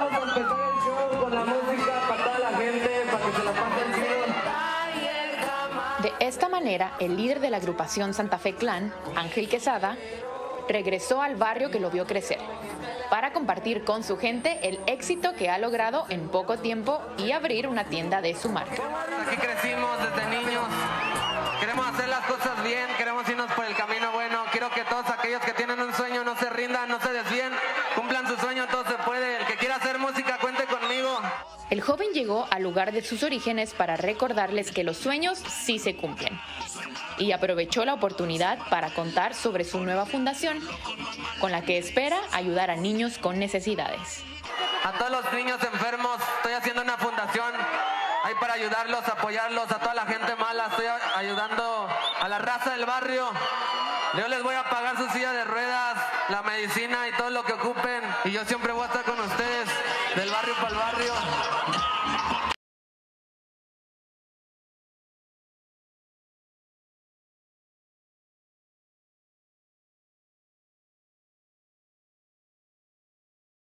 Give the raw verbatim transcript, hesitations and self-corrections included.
vamos a empezar el show con la música para toda la gente, para que se la pasen bien. De esta manera, el líder de la agrupación Santa Fe Clan, Ángel Quesada, regresó al barrio que lo vio crecer para compartir con su gente el éxito que ha logrado en poco tiempo y abrir una tienda de su marca. Aquí crecimos desde niños, queremos hacer las cosas bien, queremos irnos por el camino bueno. Quiero que todos aquellos que tienen un sueño no se rindan, no se desvíen, cumplan su sueño, todo se puede. El que quiera hacer música, cuente conmigo. El joven llegó al lugar de sus orígenes para recordarles que los sueños sí se cumplen y aprovechó la oportunidad para contar sobre su nueva fundación, con la que espera ayudar a niños con necesidades. A todos los niños enfermos, estoy haciendo una fundación ahí para ayudarlos, apoyarlos, a toda la gente mala, estoy ayudando a la raza del barrio. Yo les voy a pagar su silla de ruedas, la medicina y todo lo que ocupen, y yo siempre voy a estar con ustedes, del barrio para el barrio.